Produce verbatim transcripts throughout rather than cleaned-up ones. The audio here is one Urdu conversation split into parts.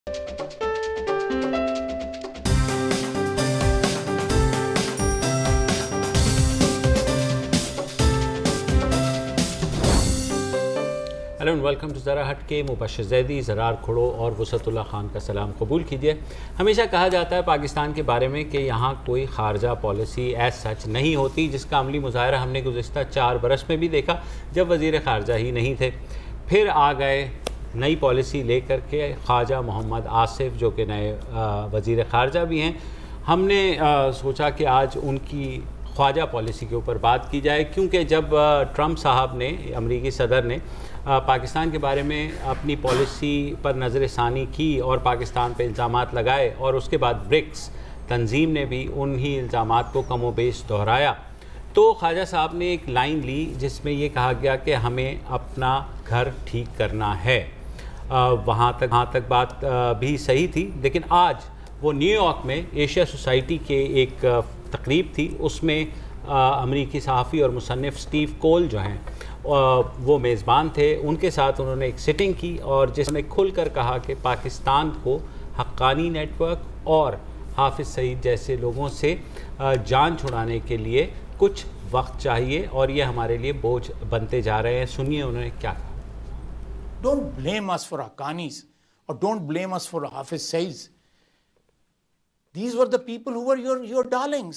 ہیلو اینڈ ویلکم ٹو ذرا ہٹ کے مبشر زیدی، زرار کھڑو اور وسعت اللہ خان کا سلام قبول کیجیے۔ ہمیشہ کہا جاتا ہے پاکستان کے بارے میں کہ یہاں کوئی خارجہ پالیسی ایز سچ نہیں ہوتی، جس کا عملی مظاہرہ ہم نے گزشتہ چار برس میں بھی دیکھا جب وزیر خارجہ ہی نہیں تھے۔ پھر آ گئے نئی پالیسی لے کر کے خواجہ محمد آصف جو کہ نئے وزیر خارجہ بھی ہیں۔ ہم نے سوچا کہ آج ان کی خواجہ پالیسی کے اوپر بات کی جائے، کیونکہ جب ٹرمپ صاحب نے امریکی صدر نے پاکستان کے بارے میں اپنی پالیسی پر نظر ثانی کی اور پاکستان پہ الزامات لگائے، اور اس کے بعد برکس تنظیم نے بھی انہی الزامات کو کم و بیش دہرایا، تو خواجہ صاحب نے ایک لائن لی جس میں یہ کہا گیا کہ ہمیں اپنا گھر ٹھیک کرنا ہے۔ وہاں تک وہاں تک بات بھی صحیح تھی، لیکن آج وہ نیو یارک میں ایشیا سوسائٹی کے ایک تقریب تھی، اس میں امریکی صحافی اور مصنف سٹیو کول جو ہیں وہ میزبان تھے۔ ان کے ساتھ انہوں نے ایک سٹنگ کی اور جس میں کھل کر کہا کہ پاکستان کو حقانی نیٹ ورک اور حافظ سعید جیسے لوگوں سے جان چھڑانے کے لیے کچھ وقت چاہیے اور یہ ہمارے لیے بوجھ بنتے جا رہے ہیں۔ سنیے انہوں نے کیا کہا۔ Don't blame us for Haqqanis or don't blame us for Hafiz Saids. These were the people who were your, your darlings.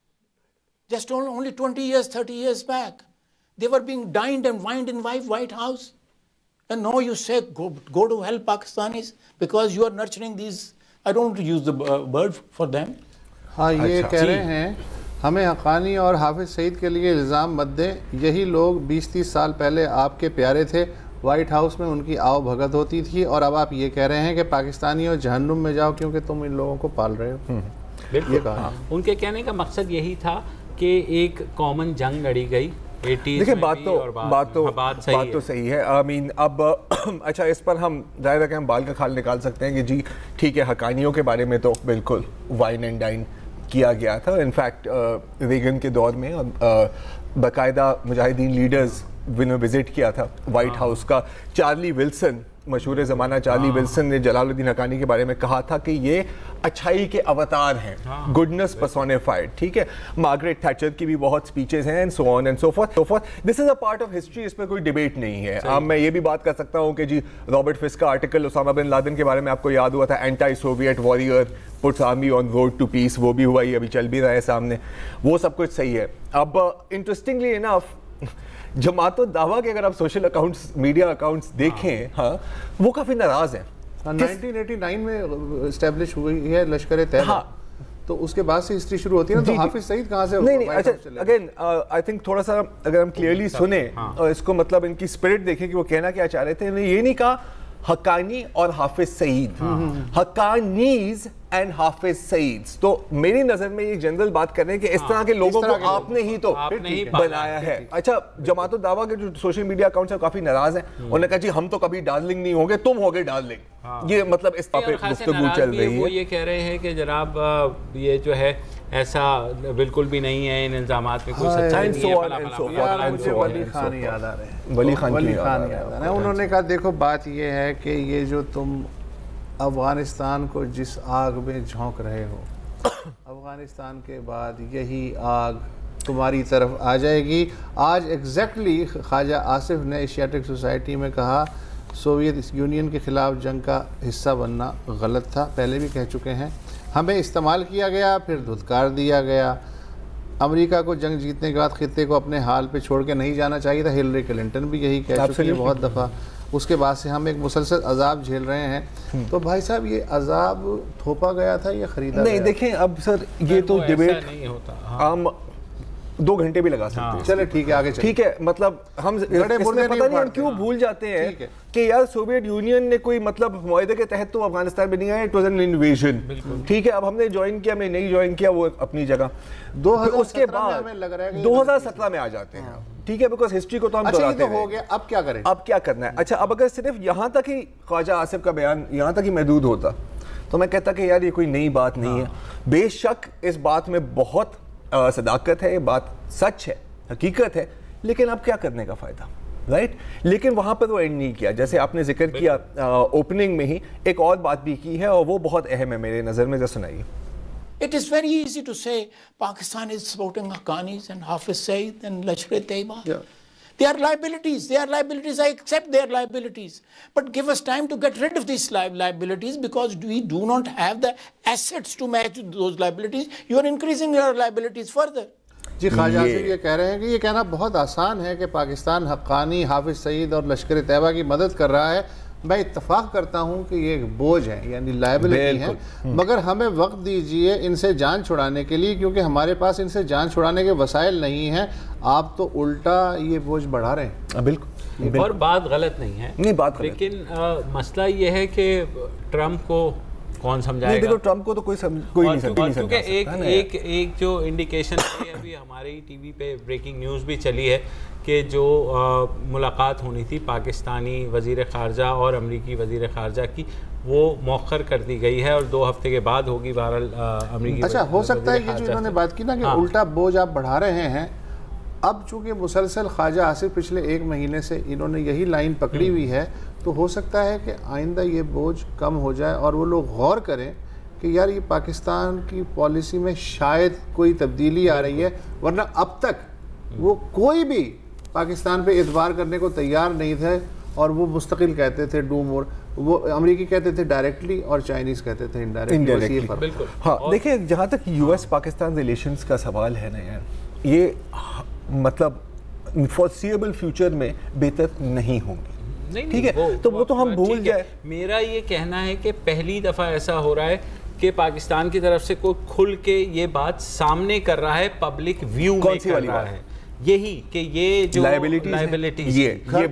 Just only twenty years, thirty years back. They were being dined and wined in White House. And now you say, go, go to help Pakistanis because you are nurturing these, I don't want to use the word for them. ہاں یہ کہہ رہے ہیں ہمیں حقانی اور حافظ سعید کے لیے الزام مت دیں، یہی لوگ بیس تیس سال پہلے آپ کے پیارے تھے، وائٹ ہاؤس میں ان کی آؤ بھگت ہوتی تھی، اور اب آپ یہ کہہ رہے ہیں کہ پاکستانیوں جہنم میں جاؤ کیونکہ تم ان لوگوں کو پال رہے ہو۔ بالکل، ان کے کہنے کا مقصد یہی تھا کہ ایک کامن جنگ لڑی گئی۔ دیکھیں بات تو بات تو بات تو صحیح ہے۔ آئی مین اب اچھا اس پر ہم ظاہر ہے کہ ہم بال کا کھال نکال سکتے ہیں کہ جی ٹھیک ہے، حقانیوں کے بارے میں تو بالکل وائن اینڈ ڈائن کیا گیا تھا۔ انفیکٹ ریگن کے دور میں باقاعدہ مجاہدین لیڈرز نے وزٹ کیا تھا وائٹ ہاؤس کا۔ چارلی ولسن، مشہور زمانہ چارلی ولسن نے جلال الدین حقانی کے بارے میں کہا تھا کہ یہ اچھائی کے اوتار ہیں، گڈنس پرسونیفائڈ، ٹھیک ہے۔ مارگریٹ تھیچر کی بھی بہت سپیچز ہیں and so on and so forth so forth. This is a part of history, اس میں کوئی ڈیبیٹ نہیں ہے۔ اب میں یہ بھی بات کر سکتا ہوں کہ جی رابرٹ فسک کا آرٹیکل اسامہ بن لادن کے بارے میں آپ کو یاد ہوا تھا، anti Soviet warrior puts army on road to peace, وہ بھی ہوا، یہ ابھی چل بھی رہا ہے سامنے، وہ سب کچھ صحیح ہے۔ اب انٹرسٹنگلی انف جماعت الدعویٰ کے اگر آپ سوشل اکاؤنٹس، میڈیا اکاؤنٹس دیکھیں، ہاں وہ کافی ناراض ہیں۔ نائنٹین ایٹی نائن میں اسٹیبلش ہوئی ہے لشکر طیبہ، تو اس کے بعد سے ہسٹری شروع ہوتی ہے نا، تو حافظ سعید کہاں سے؟ نہیں نہیں، اچھا اگین آئی تھنک تھوڑا سا اگر ہم کلیئرلی سنیں اور اس کو مطلب ان کی اسپرٹ دیکھیں کہ وہ کہنا کیا چاہ رہے تھے، انہوں نے یہ نہیں کہا حقانی اور حافظ سعید، حقانیز اینڈ حافظ سعید۔ تو میری نظر میں یہ جنرل بات کر رہے ہیں کہ اس طرح کے لوگوں کو آپ نے ہی تو بنایا ہے۔ اچھا جماعت الدعویٰ کے جو سوشل میڈیا اکاؤنٹس ہیں کافی ناراض ہیں، انہوں نے کہا جی ہم تو کبھی ڈارلنگ نہیں ہوں گے، تم ہوگے ڈارلنگ۔ یہ مطلب اس پہ گفتگو چل رہی ہے۔ وہ یہ کہہ رہے ہیں کہ جناب یہ جو ہے ایسا بالکل بھی نہیں ہے، ان الزامات میں کوئی سچائی نہیں ہے۔ مجھے ولی خان یاد آ رہے ہیں، ولی خان ولی خان یاد آ رہے ہیں۔ انہوں نے کہا دیکھو بات یہ ہے کہ یہ جو تم افغانستان کو جس آگ میں جھونک رہے ہو، افغانستان کے بعد یہی آگ تمہاری طرف آ جائے گی۔ آج ایگزیکٹلی خواجہ آصف نے ایشیاٹک سوسائٹی میں کہا سوویت یونین کے خلاف جنگ کا حصہ بننا غلط تھا، پہلے بھی کہہ چکے ہیں، ہمیں استعمال کیا گیا پھر دھتکار دیا گیا۔ امریکہ کو جنگ جیتنے کے بعد خطے کو اپنے حال پہ چھوڑ کے نہیں جانا چاہیے تھا، ہلری کلنٹن بھی یہی کہہ چکی ہے بہت دفعہ۔ اس کے بعد سے ہم ایک مسلسل عذاب جھیل رہے ہیں۔ تو بھائی صاحب یہ عذاب تھوپا گیا تھا یا خریدا نہیں؟ دیکھیں اب سر یہ تو ڈیبیٹ ہم دو گھنٹے بھی لگا سکتے ہیں۔ چلے ٹھیک ہے آگے ٹھیک ہے، مطلب ہم اس میں پتہ نہیں ہم کیوں بھول جاتے ہیں کہ یار سوویت یونین نے کوئی مطلب معاہدے کے تحت تو افغانستان میں نہیں آیا، اٹ واز این انویژن، ٹھیک ہے۔ اب ہم نے جوائن کیا، ہم نے نہیں جوائن کیا، وہ اپنی جگہ۔ اس کے بعد دو ہزار سترہ میں آ جاتے ہیں، ٹھیک ہے، بیکاز ہسٹری کو تو ہم دہراتے ہیں۔ ہو گیا، اب کیا کریں؟ اب کیا کرنا ہے؟ اچھا اب اگر صرف یہاں تک ہی خواجہ آصف کا بیان یہاں تک ہی محدود ہوتا تو میں کہتا کہ یار یہ کوئی نئی بات نہیں ہے۔ بے شک اس بات میں بہت صداقت ہے، یہ بات سچ ہے، حقیقت ہے، لیکن اب کیا کرنے کا فائدہ؟ رائٹ, لیکن وہاں پر وہ اینڈ نہیں کیا. جیسے آپ نے ذکر کیا اوپننگ میں ہی, ایک اور بات بھی کی ہے اور وہ بہت اہم ہے میرے نظر میں, ذرا سنائیے. It is very easy to say Pakistan is supporting Haqqanis and Hafiz Saeed and Lashkar-e-Taiba. Yeah. They are liabilities. They are liabilities. I accept they are liabilities. But give us time to get rid of these li- liabilities because we do not have the assets to match those liabilities. You are increasing your liabilities further. جی خواجہ آصف یہ کہہ رہے ہیں کہ یہ کہنا بہت آسان ہے کہ پاکستان حقانی, حافظ سعید اور لشکر طیبہ کی مدد کر رہا ہے. میں اتفاق کرتا ہوں کہ یہ ایک بوجھ ہے, یعنی لائبلٹی ہے, مگر ہمیں وقت دیجئے ان سے جان چھڑانے کے لیے, کیونکہ ہمارے پاس ان سے جان چھڑانے کے وسائل نہیں ہیں. آپ تو الٹا یہ بوجھ بڑھا رہے ہیں. بالکل, اور بات غلط نہیں ہے, نہیں بات غلط, لیکن مسئلہ یہ ہے کہ ٹرمپ کو کون سمجھائے گا. دیکھو ٹرمپ کو تو کوئی کوئی نہیں سمجھا, کیونکہ ایک ایک ایک جو انڈیکیشن ہے, ابھی ہمارے ٹی وی پہ بریکنگ نیوز بھی چلی ہے کہ جو ملاقات ہونی تھی پاکستانی وزیر خارجہ اور امریکی وزیر خارجہ کی, وہ مؤخر کر دی گئی ہے اور دو ہفتے کے بعد ہوگی. بہرحال امریکی اچھا ہو سکتا ہے کہ جو انہوں نے بات کی نا کہ الٹا بوجھ آپ بڑھا رہے ہیں. اب چونکہ مسلسل خواجہ آصف پچھلے ایک مہینے سے انہوں نے یہی لائن پکڑی ہوئی ہے, تو ہو سکتا ہے کہ آئندہ یہ بوجھ کم ہو جائے اور وہ لوگ غور کریں کہ یار یہ پاکستان کی پالیسی میں شاید کوئی تبدیلی آ رہی ہے, ورنہ اب تک وہ کوئی بھی پاکستان پہ اعتبار کرنے کو تیار نہیں تھے, اور وہ مستقل کہتے تھے ڈو مور, وہ امریکی کہتے تھے ڈائریکٹلی اور چائنیز کہتے تھے انڈائریکٹلی. بالکل. ہاں دیکھیں, جہاں تک یو ایس پاکستان ریلیشنز کا سوال ہے نا یار, یہ مطلب فورسیبل فیوچر میں بہتر نہیں ہوں گی, ٹھیک ہے, تو وہ تو ہم بھول جائے. میرا یہ کہنا ہے کہ پہلی دفعہ ایسا ہو رہا ہے کہ پاکستان کی طرف سے کوئی کھل کے یہ بات سامنے کر رہا ہے, پبلک ویو میں کر رہا ہے, یہی کہ یہ جو لائبلٹیز یہ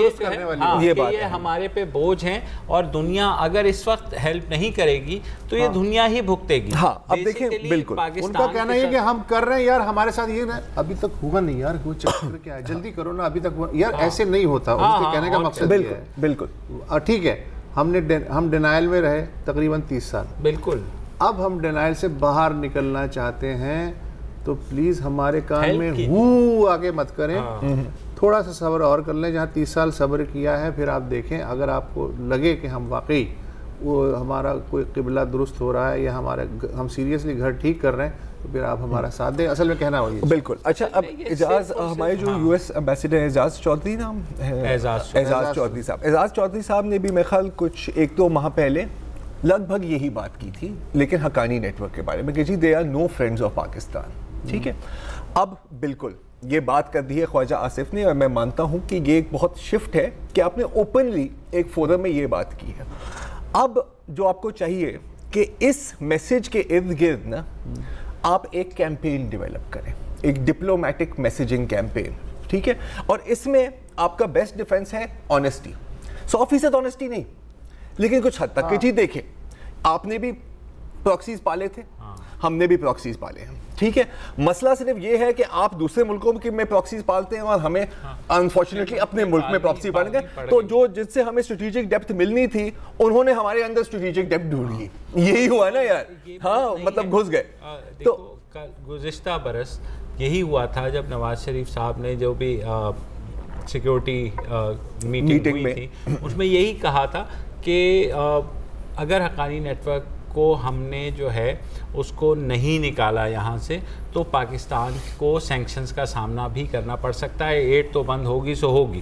یہ ہمارے پہ بوجھ ہیں, اور دنیا اگر اس وقت ہیلپ نہیں کرے گی تو یہ دنیا ہی بھگتے گی. ہاں اب دیکھیں, بالکل ان کا کہنا ہے کہ ہم کر رہے ہیں یار, ہمارے ساتھ یہ ابھی تک ہوا نہیں یار, وہ چکر کیا ہے, جلدی کرو نا, ابھی تک یار ایسے نہیں ہوتا. ان کے کہنے کا مقصد یہ ہے. بالکل ٹھیک ہے, ہم نے ہم ڈینائل میں رہے تقریباً تیس سال. بالکل. اب ہم ڈینائل سے باہر نکلنا چاہتے ہیں, تو پلیز ہمارے کان میں ہو آگے مت کریں, تھوڑا سا صبر اور کر لیں. جہاں تیس سال صبر کیا ہے, پھر آپ دیکھیں اگر آپ کو لگے کہ ہم واقعی وہ ہمارا کوئی قبلہ درست ہو رہا ہے یا ہمارے ہم سیریسلی گھر ٹھیک کر رہے ہیں, تو پھر آپ ہمارا ساتھ دیں. اصل میں کہنا وہی. بالکل. اچھا اب اعجاز, ہمارے جو U S ambassador Ejaz Chaudhry نام ہے, اعجاز چودھری صاحب, اعجاز چودھری صاحب نے بھی میرے خیال کچھ ایک دو ماہ پہلے لگ بھگ یہی بات کی تھی, لیکن حقانی نیٹ ورک کے بارے میں کہ جی they are no friends of Pakistan. ٹھیک ہے, اب بالکل یہ بات کر دی ہے خواجہ آصف نے, اور میں مانتا ہوں کہ یہ ایک بہت شفٹ ہے کہ آپ نے اوپنلی ایک فورم میں یہ بات کی ہے. اب جو آپ کو چاہیے کہ اس میسج کے ارد گرد نا آپ ایک کیمپین ڈیولپ کریں, ایک ڈپلومیٹک میسیجنگ کیمپین. ٹھیک ہے, اور اس میں آپ کا بیسٹ ڈیفنس ہے آنیسٹی. سو فیصد آنیسٹی نہیں, لیکن کچھ حد تک کہ جی دیکھیں آپ نے بھی پراکسیز پالے تھے, ہم نے بھی پراکسیز پالے ہیں. ٹھیک ہے, مسئلہ صرف یہ ہے کہ آپ دوسرے ملکوں میں پراکسیز پالتے ہیں اور ہمیں انفارچونیٹلی اپنے ملک میں پراکسی پالیں گے, تو جو جس سے ہمیں اسٹریٹجک ڈیپتھ ملنی تھی انہوں نے ہمارے اندر اسٹریٹجک ڈیپتھ ڈھونڈ لی. یہی ہوا نا یار, ہاں مطلب گھس گئے. تو گزشتہ برس یہی ہوا تھا جب نواز شریف صاحب نے جو بھی سیکیورٹی میٹنگ ہوئی تھی, اس میں یہی کہا تھا کہ اگر حقانی نیٹ ورک کو ہم نے جو ہے اس کو نہیں نکالا یہاں سے, تو پاکستان کو سینکشنز کا سامنا بھی کرنا پڑ سکتا ہے. ایڈ تو بند ہوگی سو ہوگی.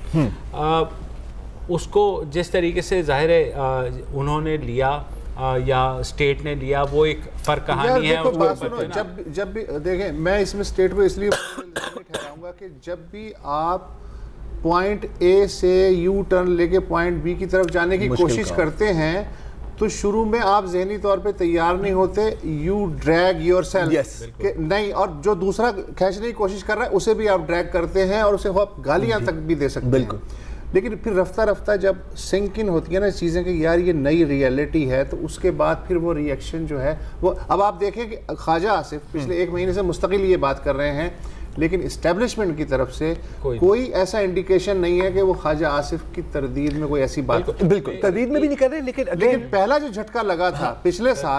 اس کو جس طریقے سے ظاہر ہے انہوں نے لیا یا اسٹیٹ نے لیا, وہ ایک فرق کہانی ہے. جب جب بھی دیکھیں, میں اس میں اسٹیٹ کو اس لیے ٹھہراؤں گا کہ جب بھی آپ پوائنٹ اے سے یو ٹرن لے کے پوائنٹ بی کی طرف جانے کی کوشش کرتے ہیں, تو شروع میں آپ ذہنی طور پہ تیار نہیں ہوتے, یو ڈریگ یور سیلف نہیں, اور جو دوسرا کھینچنے کی کوشش کر رہا ہے اسے بھی آپ ڈریگ کرتے ہیں, اور اسے آپ گالیاں تک بھی دے سکتے ہیں. لیکن پھر رفتہ رفتہ جب سنک ان ہوتی ہیں نا چیزیں کہ یار یہ نئی ریئلٹی ہے, تو اس کے بعد پھر وہ ری ایکشن جو ہے وہ, اب آپ دیکھیں کہ خواجہ آصف پچھلے ایک مہینے سے مستقل یہ بات کر رہے ہیں, لیکن اسٹیبلشمنٹ کی طرف سے کوئی ایسا انڈیکیشن نہیں ہے کہ وہ خواجہ آصف کی تردید میں کوئی ایسی بات. بالکل تردید میں بھی نہیں کر رہے, لیکن لیکن پہلا جو جھٹکا لگا تھا پچھلے سال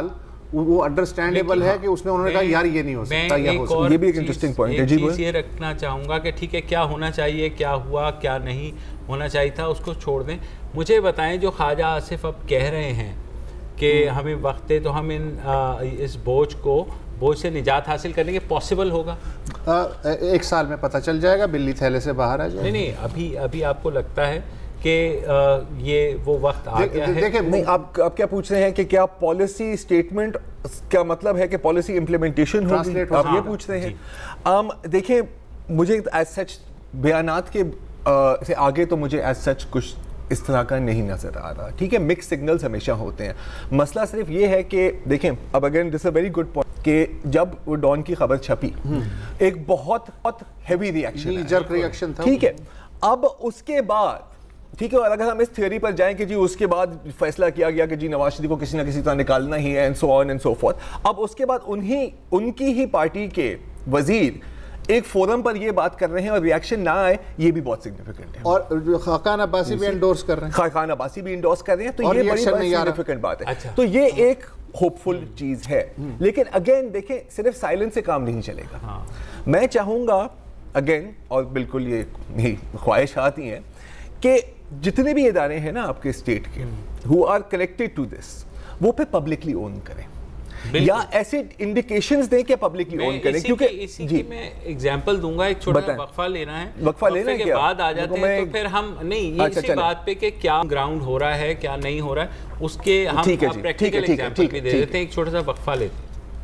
وہ انڈرسٹینڈیبل ہے کہ اس میں انہوں نے کہا یار یہ نہیں ہو سکتا یا ہو سکتا. یہ بھی ایک انٹرسٹنگ پوائنٹ ہے. جی چیز یہ رکھنا چاہوں گا کہ ٹھیک ہے کیا ہونا چاہیے, کیا ہوا, کیا نہیں ہونا چاہیے تھا, اس کو چھوڑ دیں. مجھے بتائیں جو خواجہ آصف اب کہہ رہے ہیں کہ ہمیں وقت ہے تو ہم ان اس بوجھ کو بوجھ سے نجات حاصل کرنے کے پاسبل ہوگا؟ ایک سال میں پتہ چل جائے گا, بلی تھیلے سے باہر آ جائے. نہیں نہیں ابھی ابھی آپ کو لگتا ہے کہ یہ وہ وقت آ گیا ہے؟ دیکھیں نہیں, آپ آپ کیا پوچھ رہے ہیں کہ کیا پالیسی اسٹیٹمنٹ کا مطلب ہے کہ پالیسی امپلیمنٹیشن ہوگی, آپ یہ پوچھ رہے ہیں؟ دیکھیں مجھے ایز سچ بیانات کے سے آگے تو مجھے ایز سچ کچھ اس طرح کا نہیں نظر آ رہا. ٹھیک ہے, مکس سگنلز ہمیشہ ہوتے ہیں. مسئلہ صرف یہ ہے کہ دیکھیں اب again this a very good point کہ جب وہ ڈان کی خبر چھپی ایک بہت بہت ہیوی ریئیکشن جرک ریئیکشن تھا. ٹھیک ہے, اب اس کے بعد ٹھیک ہے, اور اگر ہم اس تھیوری پر جائیں کہ جی اس کے بعد فیصلہ کیا گیا کہ جی نواز شریف کو کسی نہ کسی طرح نکالنا ہی ہے and so on and so forth, اب اس کے بعد انہی ان کی ہی پارٹی کے وزیر ایک فورم پر یہ بات کر رہے ہیں اور ریاکشن نہ آئے, یہ بھی بہت سگنیفیکنٹ ہے. اور خاقان عباسی بھی انڈورس کر رہے ہیں, خاقان عباسی بھی انڈورس کر رہے ہیں, تو یہ بڑی سگنیفیکنٹ بات ہے. تو یہ ایک ہوپ فل چیز ہے. لیکن اگین دیکھیں صرف سائلنس سے کام نہیں چلے گا. میں چاہوں گا اگین, اور بالکل یہ میری خواہشات ہی ہیں, کہ جتنے بھی ادارے ہیں نا آپ کے اسٹیٹ کے who are connected to this, وہ پہ پبلکلی اون کریں یا ایسے انڈیکیشنز دیں کہ پبلکلی اون کریں. کیونکہ اسی کی میں ایگزامپل دوں گا, ایک چھوٹا وقفہ لینا ہے, وقفہ لینا ہے, کے بعد آ جاتے ہیں تو پھر ہم نہیں یہ اسی بات پہ کہ کیا گراؤنڈ ہو رہا ہے کیا نہیں ہو رہا ہے اس کے ہم پریکٹیکل ایگزامپل بھی دے دیتے ہیں. ایک چھوٹا سا وقفہ لیتے ہیں.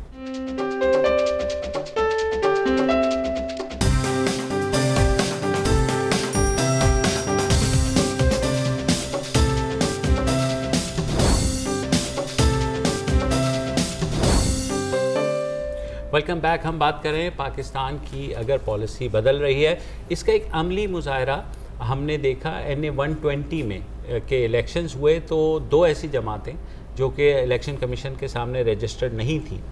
Welcome back. ہم بات کر رہے ہیں پاکستان کی اگر پالیسی بدل رہی ہے, اس کا ایک عملی مظاہرہ ہم نے دیکھا این اے ون ٹوینٹی میں کہ الیکشنز ہوئے تو دو ایسی جماعتیں جو کہ الیکشن کمیشن کے سامنے رجسٹرڈ نہیں تھیں,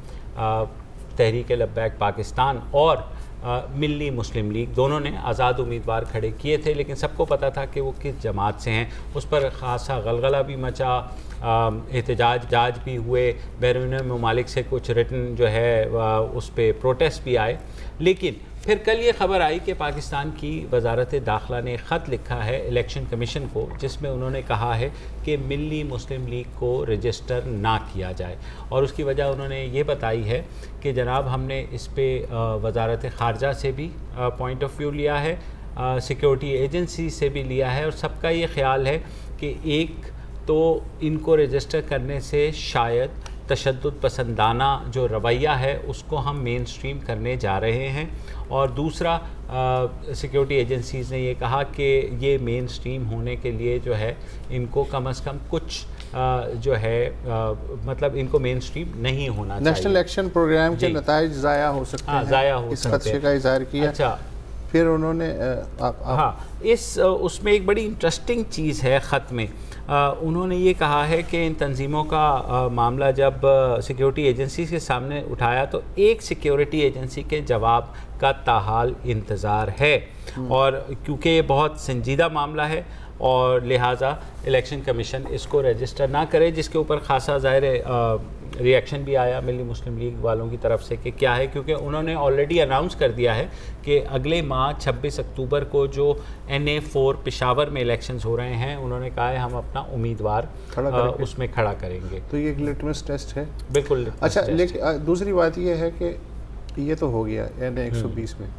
تحریک لبیک پاکستان اور ملی مسلم لیگ, دونوں نے آزاد امیدوار کھڑے کیے تھے, لیکن سب کو پتہ تھا کہ وہ کس جماعت سے ہیں. اس پر خاصا غلغلہ بھی مچا, احتجاج جاج بھی ہوئے, بیرون ممالک سے کچھ ریٹن جو ہے اس پہ پروٹیسٹ بھی آئے. لیکن پھر کل یہ خبر آئی کہ پاکستان کی وزارت داخلہ نے خط لکھا ہے الیکشن کمیشن کو, جس میں انہوں نے کہا ہے کہ ملی مسلم لیگ کو رجسٹر نہ کیا جائے, اور اس کی وجہ انہوں نے یہ بتائی ہے کہ جناب ہم نے اس پہ وزارت خارجہ سے بھی پوائنٹ آف ویو لیا ہے, سیکیورٹی ایجنسی سے بھی لیا ہے, اور سب کا یہ خیال ہے کہ ایک تو ان کو رجسٹر کرنے سے شاید تشدد پسندانہ جو رویہ ہے اس کو ہم مین سٹریم کرنے جا رہے ہیں, اور دوسرا سیکیورٹی ایجنسیز نے یہ کہا کہ یہ مین سٹریم ہونے کے لیے جو ہے ان کو کم از کم کچھ جو ہے مطلب ان کو مین سٹریم نہیں ہونا چاہیے. نیشنل ایکشن پروگرام کے نتائج ضائع ہو سکتے ہیں, ضائع ہو اس خدشے کا اظہار کیا. اچھا پھر انہوں نے ہاں اس اس میں ایک بڑی انٹرسٹنگ چیز ہے خط میں, انہوں نے یہ کہا ہے کہ ان تنظیموں کا معاملہ جب سیکیورٹی ایجنسیز کے سامنے اٹھایا تو ایک سیکیورٹی ایجنسی کے جواب کا تاحال انتظار ہے, اور کیونکہ یہ بہت سنجیدہ معاملہ ہے اور لہٰذا الیکشن کمیشن اس کو رجسٹر نہ کرے, جس کے اوپر خاصا ظاہر ری ایکشن بھی آیا ملی مسلم لیگ والوں کی طرف سے کہ کیا ہے, کیونکہ انہوں نے آلریڈی اناؤنس کر دیا ہے کہ اگلے ماہ چھبیس اکتوبر کو جو این اے فور پشاور میں الیکشنز ہو رہے ہیں, انہوں نے کہا ہے ہم اپنا امیدوار اس میں کھڑا کریں گے. تو یہ ایک لٹمس ٹیسٹ ہے. بالکل. اچھا, لیکن دوسری بات یہ ہے کہ یہ تو ہو گیا این اے ایک سو بیس میں,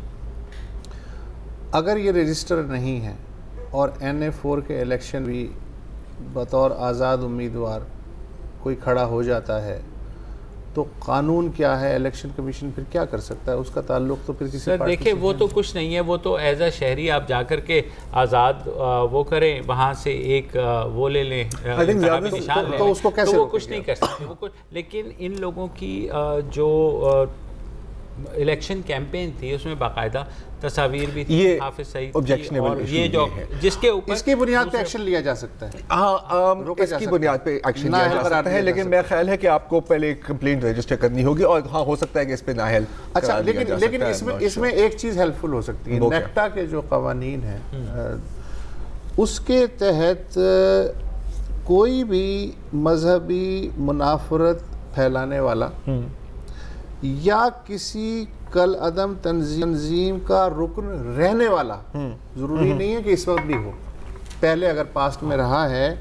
اگر یہ رجسٹر نہیں ہے اور این اے فور کے الیکشن بھی بطور آزاد امیدوار کوئی کھڑا ہو جاتا ہے, تو قانون کیا ہے, الیکشن کمیشن پھر کیا کر سکتا ہے؟ اس کا تعلق تو پھر کسی سر دیکھیں وہ تو کچھ نہیں ہے, وہ تو ایز اے شہری آپ جا کر کے آزاد وہ کریں, وہاں سے ایک وہ لے لیں نشان لے لیں, تو وہ کچھ نہیں کر سکتے وہ کچھ. لیکن ان لوگوں کی جو الیکشن کیمپین تھی اس میں باقاعدہ تصاویر بھی تھی حافظ سعید کی, اور یہ جو جس کے اوپر اس کی بنیاد پہ ایکشن لیا جا سکتا ہے. ہاں اس کی بنیاد پہ ایکشن لیا جا سکتا ہے, لیکن میرا خیال ہے کہ آپ کو پہلے ایک کمپلینٹ رجسٹر کرنی ہوگی, اور ہاں ہو سکتا ہے کہ اس پہ نااہل. اچھا, لیکن لیکن اس میں اس میں ایک چیز ہیلپ فل ہو سکتی ہے, نیکٹا کے جو قوانین ہیں اس کے تحت کوئی بھی مذہبی منافرت پھیلانے والا یا کسی کل عدم تنظیم کا رکن رہنے والا، ضروری نہیں ہے کہ اس وقت بھی ہو، پہلے اگر پاسٹ میں رہا ہے،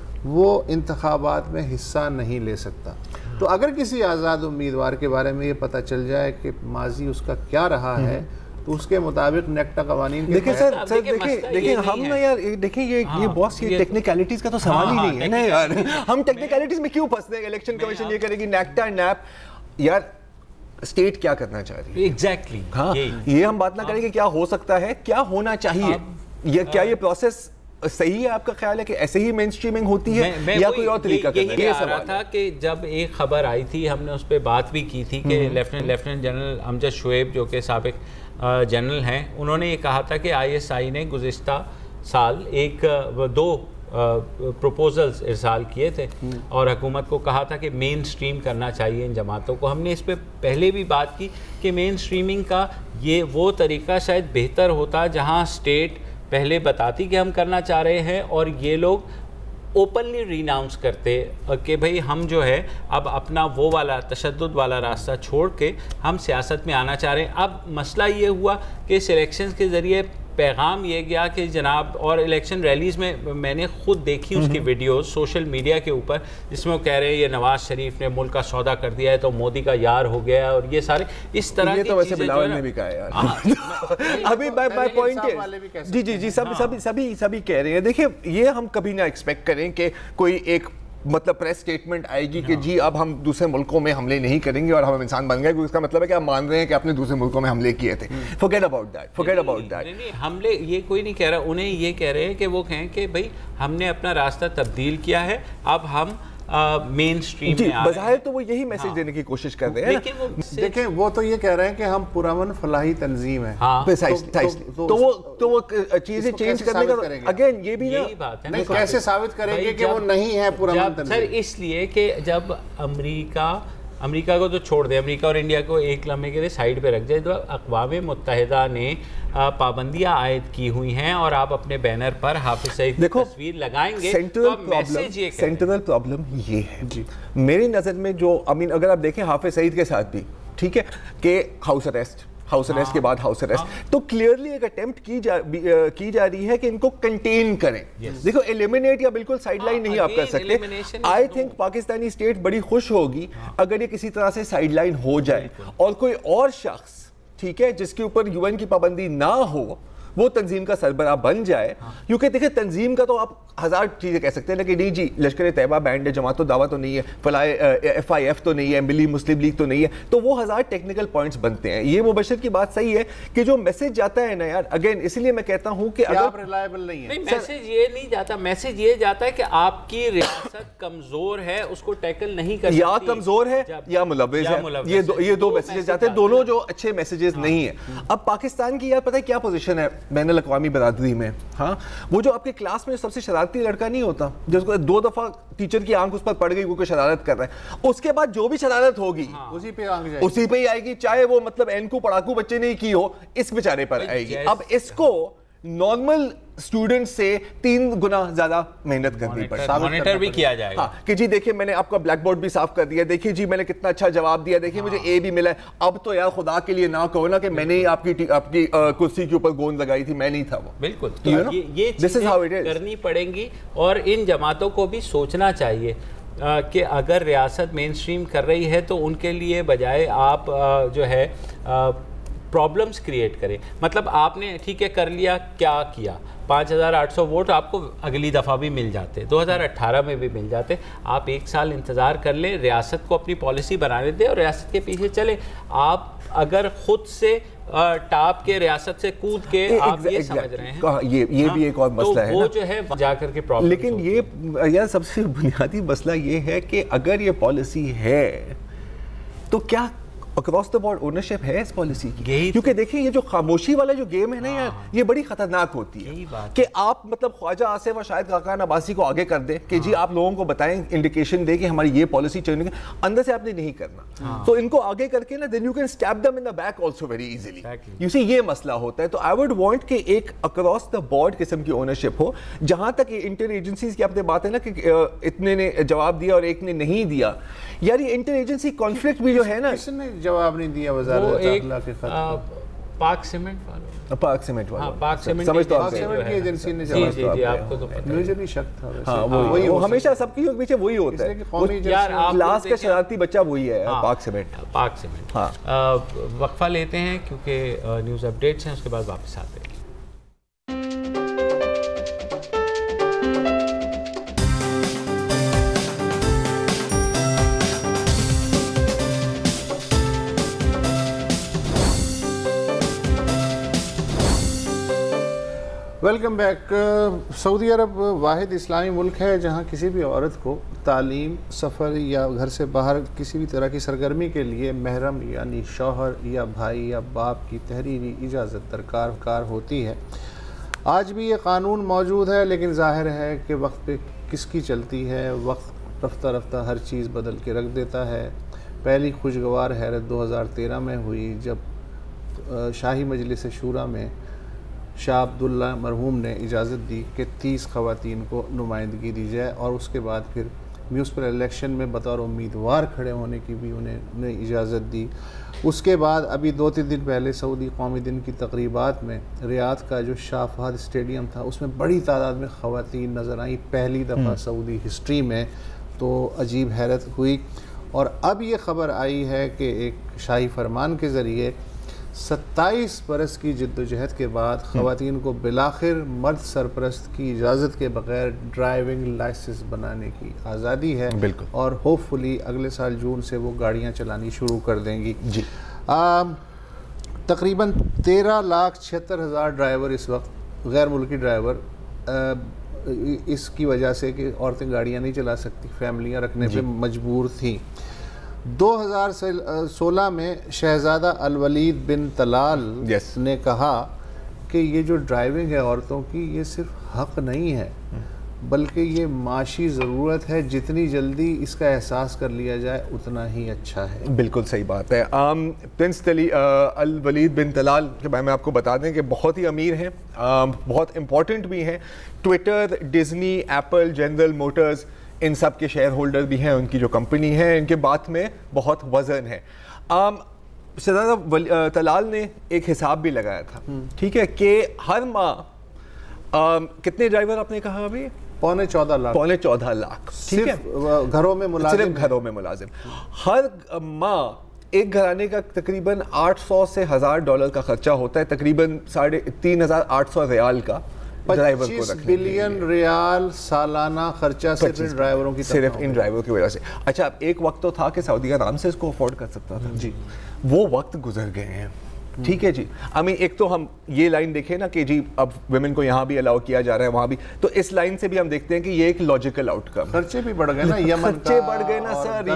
وہ انتخابات میں حصہ نہیں لے سکتا. تو اگر کسی آزاد امیدوار کے بارے میں یہ پتہ چل جائے کہ ماضی اس کا کیا رہا ہے تو اس کے مطابق نیکٹا قوانین دیکھیں سر سر دیکھیں دیکھیں ہم نا یار دیکھیں یہ یہ باس یہ ٹیکنیکلٹیز کا تو سوال ہی نہیں ہے نا یار. ہم ٹیکنیکلٹیز میں کیوں پھنستے ہیں؟ الیکشن کمیشن یہ کرے گی نیکٹا نیپ، یار اسٹیٹ کیا کرنا چاہ رہی ہے ایگزیکٹلی. ہاں یہ ہم بات نہ کریں کہ کیا ہو سکتا ہے، کیا ہونا چاہیے، یہ کیا یہ پروسیس صحیح ہے؟ آپ کا خیال ہے کہ ایسے ہی مین سٹریمنگ ہوتی ہے یا کوئی اور طریقہ کرنا ہے؟ یہ سوال تھا کہ جب ایک خبر آئی تھی ہم نے اس پہ بات بھی کی تھی کہ lieutenant lieutenant general Amjad Shoaib جو کہ سابق جنرل ہیں، انہوں نے یہ کہا تھا کہ آئی ایس آئی نے گزشتہ سال ایک دو پروپوزلز ارسال کیے تھے اور حکومت کو کہا تھا کہ مین سٹریم کرنا چاہیے ان جماعتوں کو. ہم نے اس پہ پہلے بھی بات کی کہ مین سٹریمنگ کا یہ وہ طریقہ شاید بہتر ہوتا جہاں اسٹیٹ پہلے بتاتی کہ ہم کرنا چاہ رہے ہیں اور یہ لوگ اوپنلی ریناؤنس کرتے کہ بھئی ہم جو ہے اب اپنا وہ والا تشدد والا راستہ چھوڑ کے ہم سیاست میں آنا چاہ رہے ہیں. اب مسئلہ یہ ہوا کہ اس الیکشنز کے ذریعے پیغام یہ گیا کہ جناب، اور الیکشن ریلیز میں میں نے خود دیکھی اس کی ویڈیوز سوشل میڈیا کے اوپر، جس میں وہ کہہ رہے ہیں یہ نواز شریف نے ملک کا سودا کر دیا ہے تو مودی کا یار ہو گیا ہے، اور یہ سارے اس طرح کی چیزیں. یہ تو ویسے بلاول نے بھی کہا ہے یار. ابھی بائی پوائنٹ ہے جی جی جی سب سبھی سبھی سبھی کہہ رہے ہیں. دیکھیں یہ ہم کبھی نہ ایکسپیکٹ کریں کہ کوئی ایک مطلب پریس سٹیٹمنٹ آئے گی کہ جی اب ہم دوسرے ملکوں میں حملے نہیں کریں گے اور ہم انسان بن گئے، کیونکہ اس کا مطلب ہے کہ آپ مان رہے ہیں کہ آپ نے دوسرے ملکوں میں حملے کیے تھے. forget about that forget about that. حملے یہ کوئی نہیں کہہ رہا، انہیں یہ کہہ رہے ہیں کہ وہ کہیں کہ بھئی ہم نے اپنا راستہ تبدیل کیا ہے، اب ہم مین سٹریم میں آ رہے ہیں. بظاہر تو وہ یہی میسج دینے کی کوشش کر رہے ہیں. دیکھیں وہ تو یہ کہہ رہے ہیں کہ ہم پرامن فلاحی تنظیم ہیں، تو وہ تو وہ چیزیں چینج کرنے کا اگین یہ بھی یہی بات ہے. کیسے ثابت کریں گے کہ وہ نہیں ہے پرامن تنظیم؟ سر اس لیے کہ جب امریکہ امریکہ کو تو چھوڑ دیں، امریکہ اور انڈیا کو ایک لمحے کے لیے سائیڈ پہ رکھ جائے، تو اقوام متحدہ نے پابندیاں عائد کی ہوئی ہیں اور آپ اپنے بینر پر حافظ سعید کی تصویر لگائیں گے تو میسج یہ سینٹرل پرابلم یہ ہے میری نظر میں. جو امین اگر آپ دیکھیں حافظ سعید کے ساتھ بھی ٹھیک ہے کہ ہاؤس اریسٹ ہاؤس اریسٹ کے بعد ہاؤس اریسٹ، تو کلیئرلی ایک اٹیمپٹ کی جا کی جا رہی ہے کہ ان کو کنٹین کریں. دیکھو ایلیمینیٹ یا بالکل سائیڈ لائن نہیں آپ کر سکتے. آئی تھنک پاکستانی اسٹیٹ بڑی خوش ہوگی اگر یہ کسی طرح سے سائیڈ لائن ہو جائے اور کوئی اور شخص ٹھیک ہے جس کے اوپر یو این کی پابندی نہ ہو وہ تنظیم کا سربراہ بن جائے. کیونکہ دیکھیں تنظیم کا تو آپ ہزار چیزیں کہہ سکتے ہیں لیکن نہیں جی لشکر طیبہ بینڈ ہے، جماعت و دعویٰ تو نہیں ہے، فلاح ایف آئی ایف تو نہیں ہے، ملی مسلم لیگ تو نہیں ہے، تو وہ ہزار ٹیکنیکل پوائنٹس بنتے ہیں. یہ مبشر کی بات صحیح ہے کہ جو میسج جاتا ہے نا یار، اگین اس لیے میں کہتا ہوں کہ اگر آپ ریلائبل نہیں ہے، میسج یہ نہیں جاتا، میسج یہ جاتا ہے کہ آپ کی ریاست کمزور ہے، اس کو ٹیکل نہیں کر سکتی، یا کمزور ہے یا ملوث ہے. یہ دو میسیجز جاتے ہیں، دونوں جو اچھے میسیجز نہیں ہیں. اب پاکستان کی یار پتہ ہے کیا پوزیشن ہے بین الاقوامی برادری میں؟ ہاں وہ جو آپ کے کلاس میں سب سے شرارتی لڑکا نہیں ہوتا جس کو دو دفعہ ٹیچر کی آنکھ اس پر پڑ گئی کیونکہ شرارت کر رہا ہے، اس کے بعد جو بھی شرارت ہوگی اسی پہ آنکھ جائے گی، اسی پہ ہی آئے گی، چاہے وہ مطلب اینکو پڑھاکو بچے نے کی ہو، اس بیچارے پر آئے گی. اب اس کو نارمل اسٹوڈنٹ سے تین گنا زیادہ محنت کرنی پڑے، مانیٹر بھی کیا جائے گا کہ جی دیکھیں میں نے آپ کا بلیک بورڈ بھی صاف کر دیا، دیکھیں جی میں نے کتنا اچھا جواب دیا، دیکھیں مجھے اے بھی ملا ہے. اب تو یار خدا کے لیے نہ کہو نا کہ میں نے آپ کی آپ کی کرسی کے اوپر گوند لگائی تھی، میں نہیں تھا وہ. بالکل یہ چیزیں کرنی پڑیں گی اور ان جماعتوں کو بھی سوچنا چاہیے کہ اگر ریاست مین سٹریم کر رہی ہے تو ان کے لیے بجائے آپ جو ہے پرابلمز کریٹ کریں. مطلب آپ نے ٹھیک ہے کر لیا، کیا کیا، پانچ ہزار آٹھ سو ووٹ آپ کو اگلی دفعہ بھی مل جاتے، دو ہزار اٹھارہ میں بھی مل جاتے. آپ ایک سال انتظار کر لیں، ریاست کو اپنی پالیسی بنانے دیں اور ریاست کے پیچھے چلیں. آپ اگر خود سے ٹاپ کے ریاست سے کود کے آپ یہ سمجھ رہے ہیں، یہ بھی ایک اور مسئلہ ہے وہ جو ہے جا کر کے پرابلم. لیکن یہ یار سب سے بنیادی مسئلہ یہ ہے کہ اگر یہ پالیسی ہے تو کیا اکراس دا بورڈ اونرشپ ہے اس پالیسی کی؟ کیونکہ دیکھیں یہ جو خاموشی والا جو گیم ہے نا یار یہ بڑی خطرناک ہوتی ہے کہ آپ مطلب خواجہ آصف اور شاہد خاقان عباسی کو آگے کر دیں کہ جی آپ لوگوں کو بتائیں انڈیکیشن دیں کہ ہماری یہ پالیسی چلنے کی، اندر سے آپ نے نہیں کرنا، تو ان کو آگے کر کے نا then you can stab them in the back also very easily. You see یہ مسئلہ ہوتا ہے. تو آئی وڈ وانٹ کہ ایک اکراس دا بورڈ قسم کی اونرشپ ہو. جہاں تک انٹر ایجنسیز کی آپ نے بات ہے نا کہ اتنے نے جواب دیا اور ایک نے نہیں دیا، یار یہ انٹر ایجنسی کانفلکٹ بھی جو ہے نا، کس نے جواب نہیں دیا وزارت داخلہ کے خط؟ پاک سیمنٹ والوں پاک سیمنٹ والوں پاک سیمنٹ کی ایجنسی نے جواب دیا. جی آپ کو تو پتہ ہے، مجھے بھی شک تھا. ہاں وہی ہمیشہ سب کی پیچھے وہی ہوتا ہے، کلاس کا شرارتی بچہ وہی ہے پاک سیمنٹ. پاک سیمنٹ. ہاں وقفہ لیتے ہیں کیونکہ نیوز اپڈیٹس ہیں، اس کے بعد واپس آتے ہیں. Welcome back. سعودی عرب واحد اسلامی ملک ہے جہاں کسی بھی عورت کو تعلیم، سفر یا گھر سے باہر کسی بھی طرح کی سرگرمی کے لیے محرم یعنی شوہر یا بھائی یا باپ کی تحریری اجازت درکار کار ہوتی ہے. آج بھی یہ قانون موجود ہے، لیکن ظاہر ہے کہ وقت پہ کس کی چلتی ہے. وقت رفتہ رفتہ ہر چیز بدل کے رکھ دیتا ہے. پہلی خوشگوار حیرت دو ہزار تیرہ میں ہوئی جب شاہی مجلس شورا میں شاہ عبداللہ مرحوم نے اجازت دی کہ تیس خواتین کو نمائندگی دی جائے، اور اس کے بعد پھر میونسپل الیکشن میں بطور امیدوار کھڑے ہونے کی بھی انہیں اجازت دی. اس کے بعد ابھی دو تین دن پہلے سعودی قومی دن کی تقریبات میں ریاض کا جو شاہ فہد اسٹیڈیم تھا اس میں بڑی تعداد میں خواتین نظر آئیں، پہلی دفعہ سعودی ہسٹری میں. تو عجیب حیرت ہوئی. اور اب یہ خبر آئی ہے کہ ایک شاہی فرمان کے ذریعے ستائیس برس کی جد و جہد کے بعد خواتین کو بالآخر مرد سرپرست کی اجازت کے بغیر ڈرائیونگ لائسنس بنانے کی آزادی ہے. بالکل. اور ہوپ فلی اگلے سال جون سے وہ گاڑیاں چلانی شروع کر دیں گی. جی تقریباً تیرہ لاکھ چھہتر ہزار ڈرائیور اس وقت غیر ملکی ڈرائیور اس کی وجہ سے کہ عورتیں گاڑیاں نہیں چلا سکتی، فیملیاں رکھنے پہ مجبور تھیں. دو ہزار سولہ میں شہزادہ الولید بن طلال نے کہا کہ یہ جو ڈرائیونگ ہے عورتوں کی یہ صرف حق نہیں ہے بلکہ یہ معاشی ضرورت ہے، جتنی جلدی اس کا احساس کر لیا جائے اتنا ہی اچھا ہے. بالکل صحیح بات ہے. پرنس الولید بن طلال کے بارے میں آپ کو بتا دیں کہ بہت ہی امیر ہیں، بہت امپورٹنٹ بھی ہیں. Twitter, Disney, Apple, General Motors, ان سب کے شیئر ہولڈر بھی ہیں. ان کی جو کمپنی ہے ان کے بات میں بہت وزن ہے. شہزادہ طلال نے ایک حساب بھی لگایا تھا، ٹھیک ہے، کہ ہر ماہ کتنے ڈرائیور آپ نے کہا ابھی؟ پونے چودہ لاکھ پونے چودہ لاکھ ٹھیک ہے، گھروں میں ملازم، صرف گھروں میں ملازم. ہر ماہ ایک گھرانے کا تقریباً آٹھ سو سے ہزار ڈالر کا خرچہ ہوتا ہے، تقریباً ساڑھے تین ہزار آٹھ سو ریال کا پچیس بلین ریال سالانہ خرچہ صرف ان ڈرائیوروں کی صرف ان ڈرائیوروں کی وجہ سے. اچھا ایک وقت تو تھا کہ سعودی آرام سے اس کو افورڈ کر سکتا تھا، جی وہ وقت گزر گئے ہیں. ٹھیک ہے جی. آئی مین ایک تو ہم یہ لائن دیکھیں نا کہ جی اب ویمن کو یہاں بھی الاؤ کیا جا رہا ہے وہاں بھی، تو اس لائن سے بھی ہم دیکھتے ہیں کہ یہ ایک لاجیکل آؤٹ کم. خرچے بھی بڑھ گئے نا، یمن خرچے بڑھ گئے نا سر،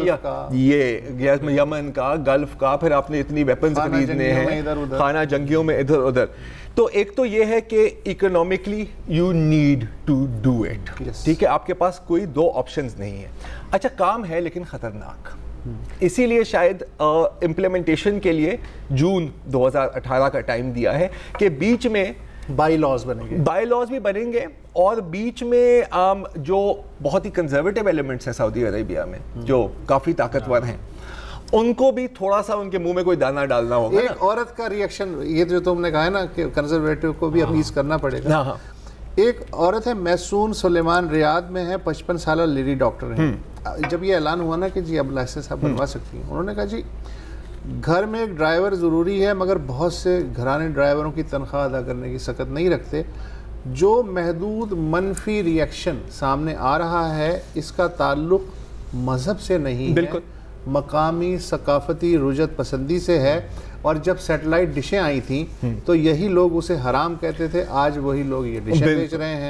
یہ یمن کا، گلف کا، پھر آپ نے اتنی ویپنز خریدنے ہیں، خانہ جنگیوں میں ادھر ادھر. تو ایک تو یہ ہے کہ economically you need to do it, ٹھیک ہے، آپ کے پاس کوئی دو آپشنز نہیں ہیں. اچھا کام ہے لیکن خطرناک، اسی لیے شاید امپلیمنٹیشن کے لیے جون دو ہزار اٹھارہ کا ٹائم دیا ہے کہ بیچ میں بائی لاز بنیں گے، بائی لاز بھی بنیں گے، اور بیچ میں جو بہت ہی کنزرویٹو ایلیمنٹس ہیں سعودی عربیہ میں جو کافی طاقتور ہیں ان کو بھی تھوڑا سا ان کے منہ میں کوئی دانا ڈالنا ہوگا. ایک عورت کا ریئیکشن، یہ جو تم نے کہا ہے نا کہ کنزرویٹو کو بھی اپیز کرنا پڑے گا. ایک عورت ہے میسون سلیمان، ریاض میں ہے، پچپن سالہ لیڈی ڈاکٹر ہیں. جب یہ اعلان ہوا نا کہ جی اب لائسنس آپ بنوا سکتی ہیں، انہوں نے کہا جی گھر میں ایک ڈرائیور ضروری ہے مگر بہت سے گھرانے ڈرائیوروں کی تنخواہ ادا کرنے کی سکت نہیں رکھتے. جو محدود منفی ریئیکشن سامنے آ رہا ہے اس کا تعلق مذہب سے نہیں، بالکل مقامی ثقافتی رجعت پسندی سے ہے. اور جب سیٹلائٹ ڈشیں آئی تھیں تو یہی لوگ اسے حرام کہتے تھے، آج وہی لوگ یہ ڈشیں بیچ رہے ہیں.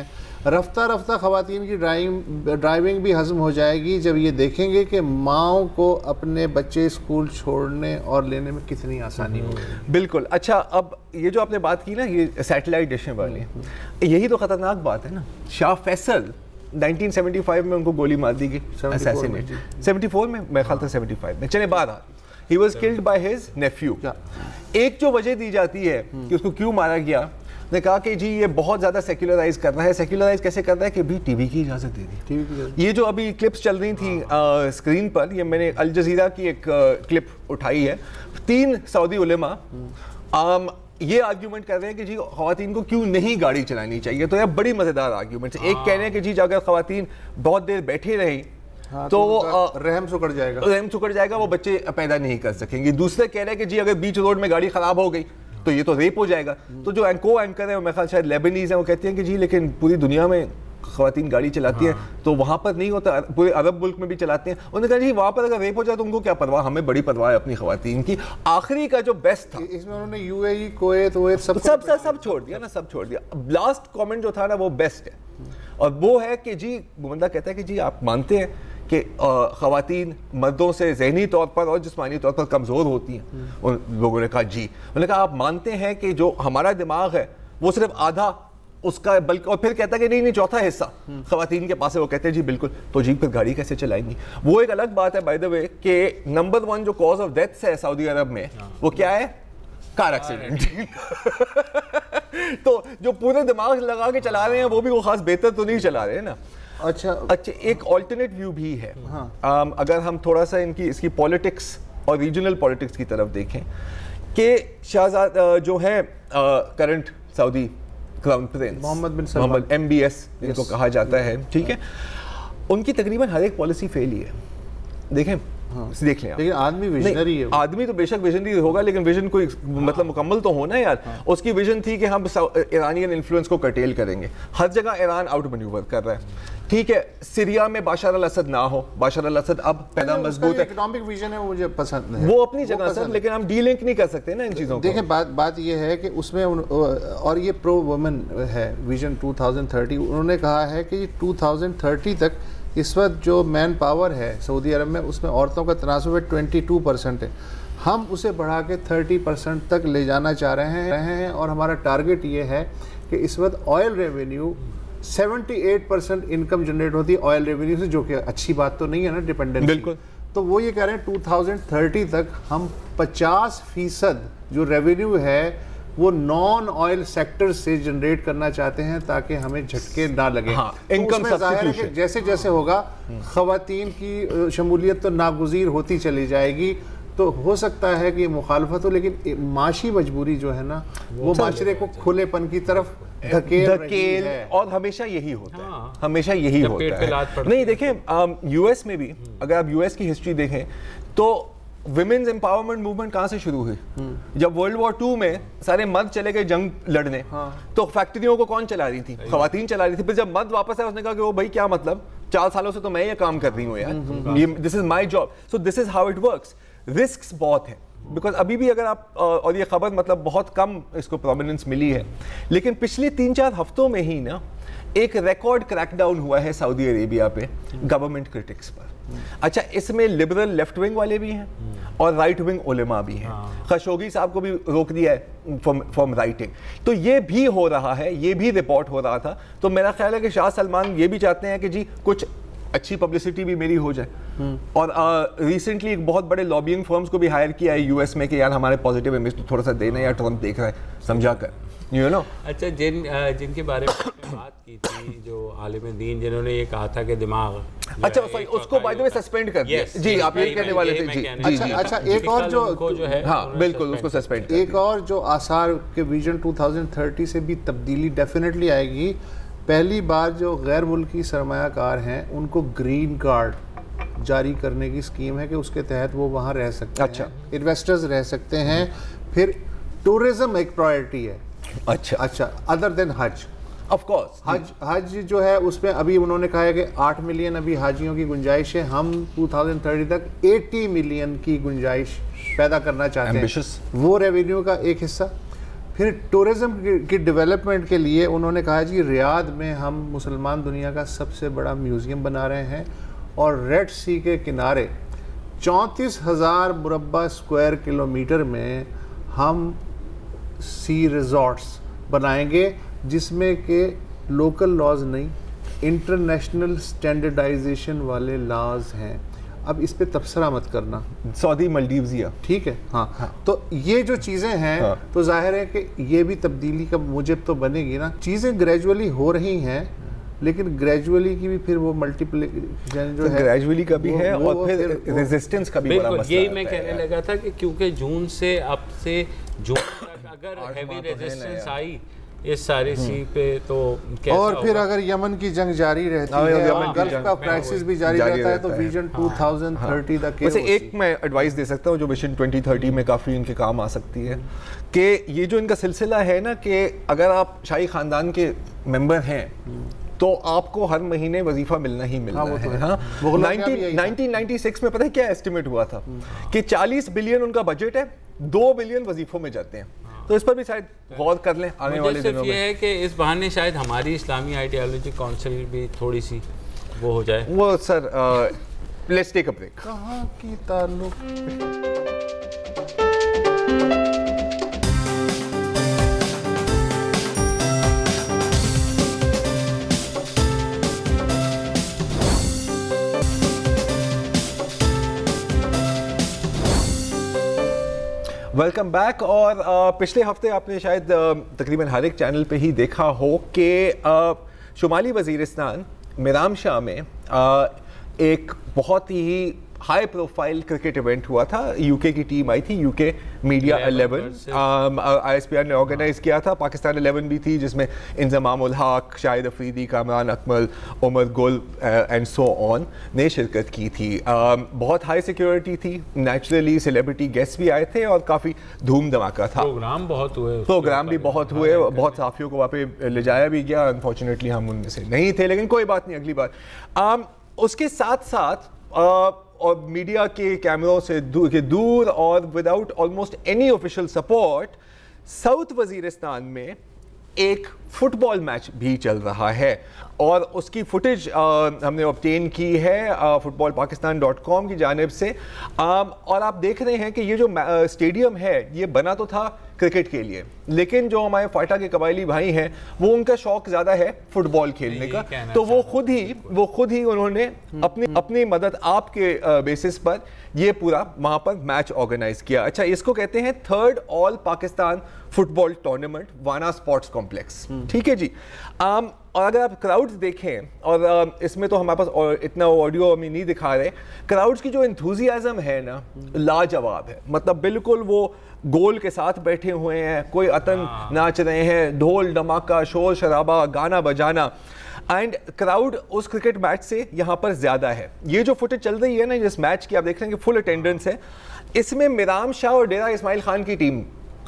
رفتہ رفتہ خواتین کی ڈرائیونگ ڈرائیونگ بھی ہضم ہو جائے گی جب یہ دیکھیں گے کہ ماؤں کو اپنے بچے اسکول چھوڑنے اور لینے میں کتنی آسانی ہوگی. بالکل. اچھا اب یہ جو آپ نے بات کی نا یہ سیٹلائٹ ڈشیں والی, یہی تو خطرناک بات ہے نا. Shah Faisal nineteen seventy five میں ان کو گولی مار دی گئی, اسیسینیٹ. سیونٹی فور میں میں خیال تھا سیونٹی فائیو میں, چلے بعد آ he was killed by his nephew. ایک جو وجہ دی جاتی ہے کہ اس کو کیوں مارا گیا, نے کہا کہ جی یہ بہت زیادہ سیکولرائز کر رہا ہے. سیکولرائز کیسے کر رہا ہے کہ بھی ٹی وی کی اجازت دے دی. یہ جو ابھی کلپس چل رہی تھیں اسکرین پر, یہ میں نے الجزیرہ کی ایک کلپ اٹھائی ہے. تین سعودی علماء یہ آرگیومنٹ کر رہے ہیں کہ جی خواتین کو کیوں نہیں گاڑی چلانی چاہیے. تو یہ بڑی مزیدار آرگیومنٹ ہے. ایک کہہ رہے ہیں کہ جی اگر خواتین بہت دیر بیٹھے رہیں تو وہ رحم سکڑ جائے گا رحم سکڑ جائے گا وہ بچے پیدا نہیں کر سکیں گے. دوسرے کہہ رہے ہیں کہ جی اگر بیچ روڈ میں گاڑی خراب ہو گئی تو یہ تو ریپ ہو جائے گا. تو جو کو اینکر ہیں, میرے خیال شاید لیبنیز ہیں, وہ کہتے ہیں کہ جی لیکن پوری دنیا میں خواتین گاڑی چلاتی ہیں تو وہاں پر نہیں ہوتا, پورے عرب ملک میں بھی چلاتے ہیں. انہوں نے کہا جی وہاں پر اگر ریپ ہو جائے تو ان کو کیا پرواہ, ہمیں بڑی پرواہ ہے اپنی خواتین کی. آخری کا جو بیسٹ تھا اس میں انہوں نے یو اے ای کویت ویت سب سب سب چھوڑ دیا نا, سب چھوڑ دیا. لاسٹ کامنٹ جو تھا نا وہ بیسٹ ہے, اور وہ ہے کہ جی بندہ کہتا ہے کہ جی آپ مانتے ہیں کہ خواتین مردوں سے ذہنی طور پر اور جسمانی طور پر کمزور ہوتی ہیں. ان لوگوں نے کہا جی, انہوں نے کہا آپ مانتے ہیں کہ جو ہمارا دماغ ہے وہ صرف آدھا اس کا, بلکہ, اور پھر کہتا ہے کہ نہیں نہیں چوتھا حصہ خواتین کے پاس ہے. وہ کہتے ہیں جی بالکل. تو جی پھر گاڑی کیسے چلائیں گی. وہ ایک الگ بات ہے بائی دا وے کہ نمبر ون جو کاز آف ڈیتھ ہے سعودی عرب میں وہ کیا ہے, کار ایکسیڈنٹ. تو جو پورے دماغ لگا کے چلا رہے ہیں وہ بھی وہ خاص بہتر تو نہیں چلا رہے ہیں نا. اچھا اچھا ایک آلٹرنیٹ ویو بھی ہے. اگر ہم تھوڑا سا ان کی اس کی پولیٹکس اور ریجنل پولیٹکس کی طرف دیکھیں کہ شہزاد جو ہے current Saudi crown prince Mohammed bin Salman, Mohammed M B S جن کو کہا جاتا ہے, ٹھیک ہے, ان کی تقریباً ہر ایک پالیسی فیل ہی ہے. دیکھیں دیکھ لیں, لیکن آدمی ویژنری ہے. آدمی تو بے شک ویژنری ہوگا لیکن ویژن کوئی مطلب مکمل تو ہونا یار. اس کی ویژن تھی کہ ہم ایرانین انفلوئنس کو کرٹیل کریں گے. ہر جگہ ایران آؤٹ مینیور کر رہا ہے, ٹھیک ہے. سیریا میں باشار الاسد نہ ہو, باشار الاسد اب پیدا مضبوط ہے. اکنامک ویژن ہے وہ مجھے پسند ہے, وہ اپنی جگہ سر, لیکن ہم ڈی لنک نہیں کر سکتے نا ان چیزوں کو. دیکھیں بات بات یہ ہے کہ اس میں, اور یہ پرو وومن ہے ویژن ٹو تھاؤزینڈ تھرٹی. انہوں نے کہا ہے کہ ٹو تھاؤزینڈ تھرٹی تک اس وقت جو مین پاور ہے سعودی عرب میں اس میں عورتوں کا تناسب ہے ٹوینٹی ٹو پرسنٹ ہے. ہم اسے بڑھا کے تھرٹی پرسنٹ تک لے جانا چاہ رہے ہیں, اور ہمارا ٹارگٹ یہ ہے کہ اس وقت oil revenue seventy eight percent income generate ہوتی ہے آئل ریونیو سے, جو کہ اچھی بات تو نہیں ہے نا, ڈیپینڈنٹ. بالکل. تو وہ یہ کہہ رہے ہیں ٹو تھاؤزینڈ تھرٹی تک ہم پچاس فیصد جو ریونیو ہے وہ نان آئل سیکٹر سے جنریٹ کرنا چاہتے ہیں تاکہ ہمیں جھٹکے نہ لگے. انکم سبسٹیٹیوشن جیسے جیسے ہوگا خواتین کی شمولیت تو ناگزیر ہوتی چلی جائے گی. تو ہو سکتا ہے کہ یہ مخالفت ہو, لیکن معاشی مجبوری جو ہے نا وہ معاشرے کو کھلے پن کی طرف دھکیل, اور ہمیشہ یہی ہوتا ہے, ہمیشہ یہی ہوتا ہے. نہیں دیکھیں یو ایس میں بھی اگر آپ یو ایس کی ہسٹری دیکھیں تو ویمنز امپاورمنٹ موومنٹ کہاں سے شروع ہوئی. جب ورلڈ وار ٹو میں سارے مرد چلے گئے جنگ لڑنے تو فیکٹریوں کو کون چلا رہی تھی, خواتین چلا رہی تھی. پھر جب مرد واپس آئے اس نے کہا کہ وہ بھائی کیا مطلب, چار سالوں سے تو میں یہ کام کر رہی ہوں یار, this is my job. So this is how it works. Risks بہت ہیں بیکاز ابھی بھی اگر آپ, اور یہ خبر مطلب بہت کم اس کو پرومیننس ملی ہے, لیکن پچھلے تین چار ہفتوں میں ہی نا ایک ریکارڈ کریک ڈاؤن ہوا ہے سعودی عربیہ پہ گورنمنٹ کرٹکس پر. اچھا اس میں لبرل لیفٹ ونگ والے بھی ہیں اور رائٹ ونگ علماء بھی ہیں. خشوگی صاحب کو بھی روک دیا ہے فرام رائٹنگ. تو یہ بھی ہو رہا ہے, یہ بھی رپورٹ ہو رہا تھا. تو میرا خیال ہے کہ شاہ سلمان یہ بھی چاہتے ہیں کہ جی کچھ اچھی پبلسٹی بھی میری ہو جائے. اور ریسنٹلی ایک بہت بڑے لابینگ فرمز کو بھی ہائر کیا ہے یو ایس میں کہ یار ہمارے پازیٹیو امیج تو تھوڑا سا دینا, یا ٹرمپ دیکھ رہا ہے سمجھا کر, یو نو. اچھا جن جن کے بارے میں بات کی تھی جو عالم دین جنہوں نے یہ کہا تھا کہ دماغ, اچھا سوری اس کو بائی دا وے سسپینڈ کر دیا. جی آپ یہ کہنے والے تھے. جی جی اچھا ایک اور جو ہے, ہاں بالکل اس کو سسپینڈ. ایک اور جو آثار کے ویژن ٹو تھاؤزینڈ تھرٹی سے بھی تبدیلی ڈیفینیٹلی آئے گی. پہلی بار جو غیر ملکی سرمایہ کار ہیں ان کو گرین کارڈ جاری کرنے کی اسکیم ہے کہ اس کے تحت وہ وہاں رہ سکتے ہیں. اچھا انویسٹرز رہ سکتے ہیں. پھر ٹورزم ایک پرائرٹی ہے. اچھا اچھا ادر دین حج. آف کورس حج حج جو ہے اس میں ابھی انہوں نے کہا ہے کہ آٹھ ملین ابھی حاجیوں کی گنجائش ہے. ہم ٹو تھاؤزینڈ تھرٹی تک ایٹی ملین کی گنجائش پیدا کرنا چاہتے ہیں. وہ ریونیو کا ایک حصہ. پھر ٹورزم کی ڈیولپمنٹ کے لیے انہوں نے کہا جی ریاض میں ہم مسلمان دنیا کا سب سے بڑا میوزیم بنا رہے ہیں اور ریڈ سی کے کنارے چونتیس ہزار مربع اسکوائر کلومیٹر میں ہم سی ریزورٹس بنائیں گے جس میں کہ لوکل لاز نہیں انٹرنیشنل سٹینڈرڈائزیشن والے لاز ہیں. اب اس پہ تبصرہ مت کرنا, سعودی مالدیوزیا, ٹھیک ہے. ہاں تو یہ جو چیزیں ہیں تو ظاہر ہے کہ یہ بھی تبدیلی کا موجب تو بنے گی نا. چیزیں گریجولی ہو رہی ہیں لیکن گریجولی کی بھی پھر وہ ملٹیپلیکیشن جو ہے گریجولی کا بھی ہے اور پھر ریزسٹنس کا بھی بڑا مسئلہ ہے. یہی میں کہنے لگا تھا کہ کیونکہ جون سے اب سے جون تک اگر ہیوی ریزسٹنس آئی اس ساری سی پہ تو اور پھر اگر یمن کی جنگ جاری رہتی ہے اور گلف کا کرائسس بھی جاری رہتا ہے تو ویژن دو ہزار تیس دا ویسے ایک میں ایڈوائس دے سکتا ہوں جو ویژن دو ہزار تیس میں کافی ان کے کام آ سکتی ہے کہ یہ جو ان کا سلسلہ ہے نا کہ اگر آپ شاہی خاندان کے ممبر ہیں تو آپ کو ہر مہینے وظیفہ ملنا ہی ملنا ہے. ہاں نائنٹین نائنٹی سکس میں پتہ ہے کیا ایسٹیمیٹ ہوا تھا کہ چالیس بلین ان کا بجٹ ہے, دو بلین وظیفوں میں جاتے ہیں. تو اس پر بھی شاید غور کر لیں آنے والے دنوں میں. یہ ہے کہ اس بہانے شاید ہماری اسلامی آئیڈیالوجی کونسل بھی تھوڑی سی وہ ہو جائے. وہ سر لیٹس ٹیک اے بریک. کہاں کی تعلق ویلکم بیک. اور پچھلے ہفتے آپ نے شاید تقریباً ہر ایک چینل پہ ہی دیکھا ہو کہ شمالی وزیرستان میرام شاہ میں ایک بہت ہی ہائی پروفائل کرکٹ ایونٹ ہوا تھا. یو کے کی ٹیم آئی تھی, U K media eleven I S P R نے آرگنائز کیا تھا. پاکستان الیون بھی تھی جس میں Inzamam ul-Haq, Shahid Afridi, Kamran Akmal, Umar Gul and so on نے شرکت کی تھی. بہت ہائی سیکیورٹی تھی, نیچرلی سیلیبریٹی گیسٹ بھی آئے تھے اور کافی دھوم دھماکہ تھا. پروگرام بہت ہوئے پروگرام بھی بہت ہوئے بہت صحافیوں کو وہاں پہ لے جایا بھی گیا. انفارچونیٹلی ہم ان میں سے نہیں تھے لیکن کوئی بات نہیں, اگلی بار. اس کے ساتھ ساتھ اور میڈیا کے کیمروں سے دور اور without almost any official support south Waziristan میں ایک فٹ بال میچ بھی چل رہا ہے اور اس کی فوٹیج ہم نے آبٹین کی ہے football Pakistan dot com کی جانب سے. اور آپ دیکھ رہے ہیں کہ یہ جو اسٹیڈیم ہے یہ بنا تو تھا کرکٹ کے لیے لیکن جو ہمارے فاٹا کے قبائلی بھائی ہیں وہ ان کا شوق زیادہ ہے فٹ بال کھیلنے کا, تو وہ خود ہی وہ خود ہی انہوں نے اپنی اپنی مدد آپ کے بیسس پر یہ پورا وہاں پر میچ آرگنائز کیا. اچھا, اس کو کہتے ہیں third all Pakistan football tournament Wana sports complex. ٹھیک ہے جی. اور اگر آپ کراؤڈز دیکھیں اور اس میں تو ہمارے پاس اتنا آڈیو ہمیں نہیں دکھا رہے, کراؤڈز کی جو انتھوزیازم ہے نا لاجواب ہے. مطلب بالکل وہ گول کے ساتھ بیٹھے ہوئے ہیں, کوئی عطن ناچ رہے ہیں, ڈھول ڈھماکہ شور شرابہ گانا بجانا. اینڈ کراؤڈ اس کرکٹ میچ سے یہاں پر زیادہ ہے. یہ جو فوٹیج چل رہی ہے نا جس میچ کی آپ دیکھ رہے ہیں کہ فل اٹینڈنس ہے, اس میں میرام شاہ اور ڈیرہ اسماعیل خان کی ٹیم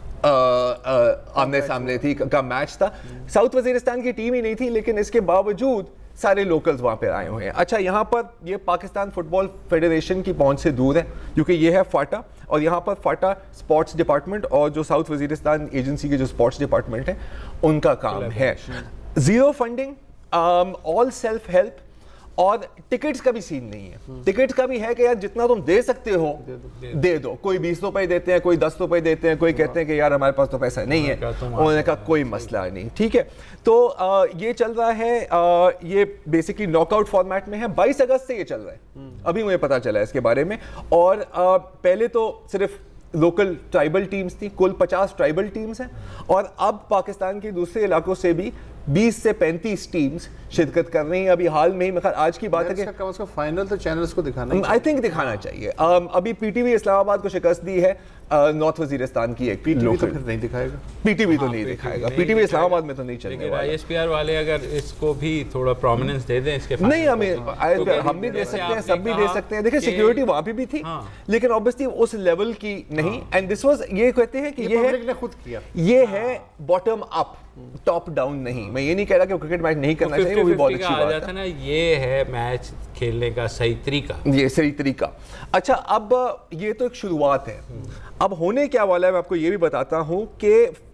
آمنے سامنے تھی کا میچ تھا. ساؤتھ وزیرستان کی ٹیم ہی نہیں تھی لیکن اس کے باوجود سارے لوکلز وہاں پہ آئے ہوئے ہیں. اچھا, یہاں پر یہ پاکستان فٹ بال فیڈریشن کی پہنچ سے دور ہے کیونکہ یہ ہے فاٹا اور یہاں پر فاٹا اسپورٹس ڈپارٹمنٹ اور جو ساؤتھ وزیرستان ایجنسی کے جو اسپورٹس ڈپارٹمنٹ ہے ان کا کام ہے. Zero funding, all self help اور ٹکٹس کا بھی سین نہیں ہے. ٹکٹس کا بھی ہے کہ یار جتنا تم دے سکتے ہو دے دو. کوئی بیس روپے دیتے ہیں, کوئی دس روپے دیتے ہیں, کوئی کہتے ہیں کہ یار ہمارے پاس تو پیسہ نہیں ہے. انہوں نے کہا کوئی مسئلہ نہیں. ٹھیک ہے, تو یہ چل رہا ہے, یہ بیسکلی ناک آؤٹ فارمیٹ میں ہے. بائیس اگست سے یہ چل رہا ہے, ابھی مجھے پتا چلا ہے اس کے بارے میں. اور پہلے تو صرف لوکل ٹرائبل ٹیمز تھی, کل پچاس ٹرائبل ٹیمز ہیں اور اب پاکستان کے دوسرے علاقوں سے بھی بیس سے پینتیس ٹیمز شرکت کر رہی ہیں. ابھی حال میں ہی میں آج کی بات ہے کہ کم از کم فائنل تو چینلز کو دکھانا آئی تھنک دکھانا چاہیے. ابھی پی ٹی وی اسلام آباد کو شکست دی ہے نارتھ وزیرستان کی ایک پی ٹی وی تو پھر نہیں دکھائے گا. پی ٹی وی تو نہیں دکھائے گا. پی ٹی وی اسلام آباد میں تو نہیں چلنے والا. آئی ایس پی آر والے اگر اس کو بھی تھوڑا پرومیننس دے دیں اس کے نہیں, ہمیں ہم بھی دے سکتے ہیں, سب بھی دے سکتے ہیں. دیکھیں سیکیورٹی وہاں پہ بھی تھی لیکن obviously اس لیول کی نہیں. اینڈ دس واز, یہ کہتے ہیں کہ یہ ہے خود کیا, یہ ہے باٹم اپ, ٹاپ ڈاؤن نہیں. میں یہ نہیں کہہ رہا کہ کرکٹ میچ نہیں کرنا چاہیے, وہ بھی بہت اچھی بات ہے نا. یہ ہے میچ کھیلنے کا صحیح طریقہ, یہ صحیح طریقہ. اچھا, اب یہ تو ایک شروعات ہے. اب ہونے کیا والا ہے میں آپ کو یہ بھی بتاتا ہوں کہ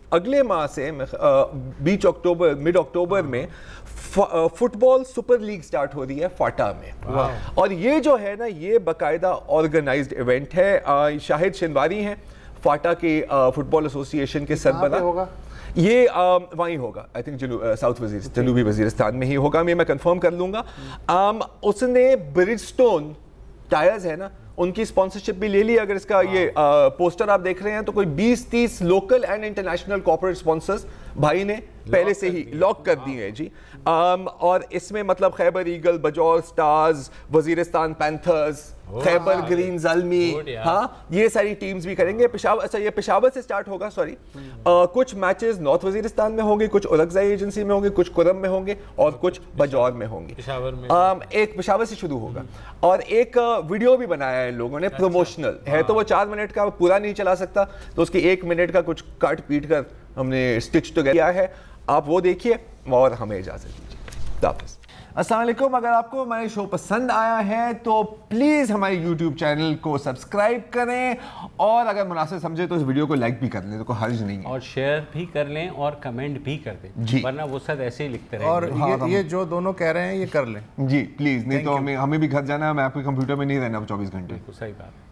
اگلے ماہ سے بیچ اکتوبر مڈ اکتوبر میں football super league start ہو رہی ہے فاٹا میں, اور یہ جو ہے نا یہ باقاعدہ آرگنائزڈ ایونٹ ہے. شاہد شنواری ہیں فاٹا کے فٹ بال ایسوسی ایشن کے سربراہ, یہ وہیں ہوگا آئی تھنک ساؤتھ وزیرستان جنوبی وزیرستان میں ہی ہوگا, میں میں کنفرم کر لوں گا. اس نے برجسٹون ٹائرز ہے نا ان کی اسپانسرشپ بھی لے لی. اگر اس کا یہ پوسٹر آپ دیکھ رہے ہیں تو کوئی بیس تیس local and international corporate sponsors بھائی نے پہلے سے ہی لاک کر دی ہیں جی. اور اس میں مطلب Khyber eagle, Bajaur stars, Waziristan panthers, Khyber green Zalmi, ہاں یہ ساری ٹیمز بھی کریں گے. پشاور, اچھا یہ پشاور سے سٹارٹ ہوگا سوری. کچھ میچز نارتھ وزیرستان میں ہوں گے, کچھ اورکزائی ایجنسی میں ہوں گے, کچھ کرم میں ہوں گے اور کچھ بجور میں ہوں گے. ایک پشاور سے شروع ہوگا اور ایک ویڈیو بھی بنایا ہے لوگوں نے پروموشنل ہے, تو وہ چار منٹ کا پورا نہیں چلا سکتا تو اس کی ایک منٹ کا کچھ کاٹ پیٹ کر ہم نے اسٹچ تو کیا ہے, آپ وہ دیکھیے اور ہمیں اجازت دیجیے. حافظ. السلام علیکم. اگر آپ کو ہمارے شو پسند آیا ہے تو پلیز ہمارے یوٹیوب چینل کو سبسکرائب کریں, اور اگر مناسب سمجھے تو اس ویڈیو کو لائک بھی کر لیں, تو کوئی حرج نہیں ہے, اور شیئر بھی کر لیں اور کمنٹ بھی کر دیں جی, ورنہ وہ سب ایسے ہی لکھتے رہیں. اور یہ جو دونوں کہہ رہے ہیں یہ کر لیں جی پلیز, نہیں تو ہمیں ہمیں بھی گھر جانا ہے, میں آپ کے کمپیوٹر میں نہیں رہنا چوبیس گھنٹے. صحیح بات.